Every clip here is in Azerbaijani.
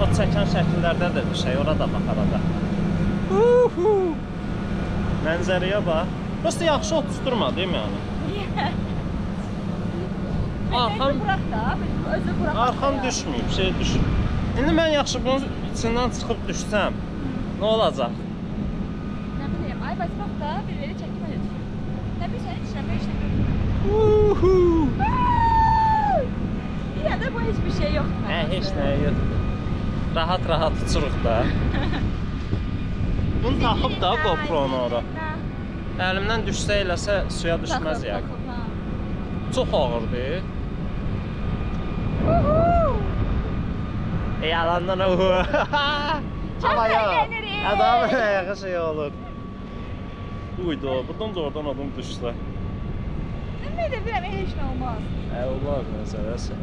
o çəkən şəkillərdə də düşək, orada bax arada. Mənzərəyə bax. Prosta yaxşı otusturma, deyim yəni. Niyə? Arxam bırax da, özü bırax. Arxam düşməyib, şey düşür. İndi mən yaxşı bunun içindən çıxıb düşsəm, nə olacaq? Nə bileyim, ay bax da, bir elə çəkmə düşür. Nə bilirsən, heç nə görmürəm. Yine de bu hiçbir şey yok. Heç nə yoxdur. Rahat uçuruq da. Bunu taxıb da GoPro-nu ora. Əlimdən düşsə eləsə suya düşməz yəqin. Çox ağırdır. Yalandan uhu. Çok eğlenirik. Adamın ayağı şey olur. Uydu, buradan da oradan adam düşsə. Ne de biləm, heç nə olmaz. Olmaz məsələsi.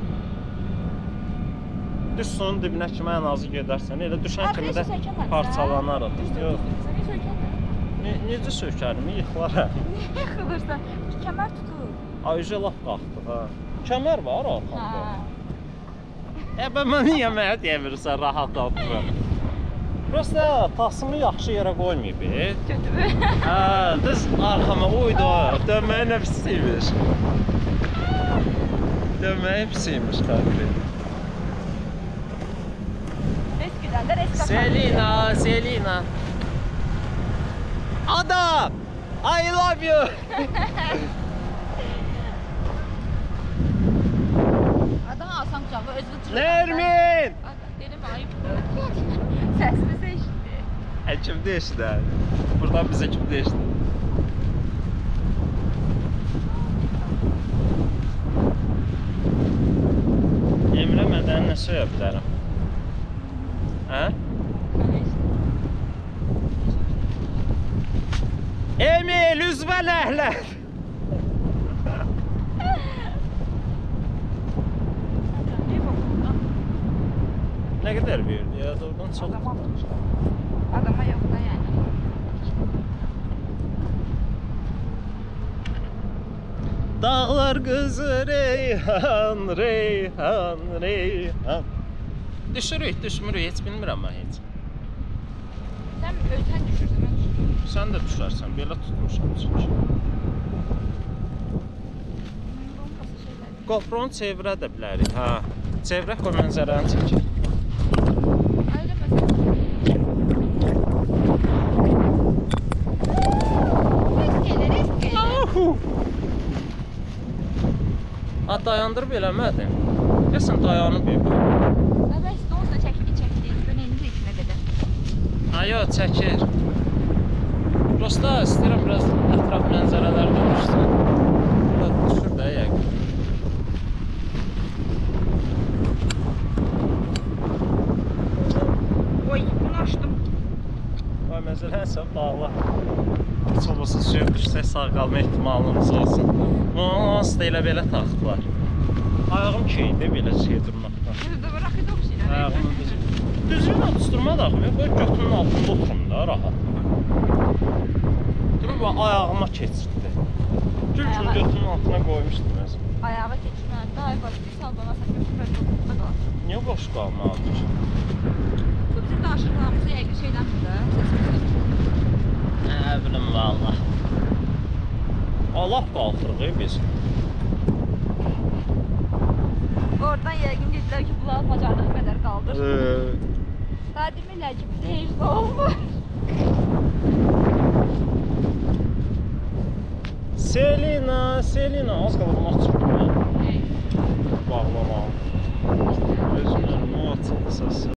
Düş sonun dibinə kimi ən azı gedərsən, elə düşən kimi də parçalanarıq. Yox. Necə sökərim, yıxılaram. Niyə yıxılırsan? Kəmər tutur. Ayıca laf qalxdı, ha. Kəmər var arxamda. Mən niyə mənə demirsən, rahat oturum. Prosta tasımı yaxşı yerə qoymayıb. Kötü. Düz arxama uydu, dönməyə nə pisiymiş. Dönməyə pisiymiş, konkret. Eskiden de reska. Selina. Adam! I love you! Adam alsam kucağıma özünü çırpar. Nermin! Dedim ayıp. Sesimizi eşitti. Kim değişti? Buradan bize kim değişti? Emre məndən nə söyə bilərəm? Hə? Emil, üzvən əhlət! Ne kadar verdi ya? Oradan çok. Adama yok da yani. Dağlar kızı Reyhan. Düşürük, düşmürük, hiç bilmirəm mən heç. Sen ölsen düşürsün, ben düşürüm. Sen de düşərsən, belə tutmuşam çünki. GoPro-nu çevirə də bilərik, ha. Çevirək o mənzərəni çəkək. Dayandırıb eləmədin. Desən dayanıb bir. Evet, ne olsa çekti. Önemli içine dedi. Yox, çəkir. Prosta istəyirəm biraz ətraf mənzərələrdən düşsün. Burada düşür də yəqin. Oy, bunu açtım. Vay məsələn, bağla. Heç olmasa suya düşsək sağ qalma ehtimalımız olsun. Nasıl da elə belə taxtılar. Ayağım keydi belə şey durmaqdan. Burada bırakıdı o şeyler. Ayağımı düzgün atışdırma da axmıyor. Qoy götünün altında oturum da rahat. Durub ayağıma keçirdi. Gülkün götünün altına qoymuşdum özüm. Ayağa keçirmə. Daha başqa saldanarsan götür böyle oturma qalır. Niyə boş qalmalıdır? Bu bizim danışıqlarımızı yəqin şeydəndir də. Nə bilim valla. Allah qalxırıq biz. Oradan yəqin dedilər ki, bunlar bacardığı qədər qaldır. Daha demirlər ki, bizə heç nə olmur. Selina, az qalırmaq çıxdım mən. Bağlamağım. Özümün o açıldı səsi.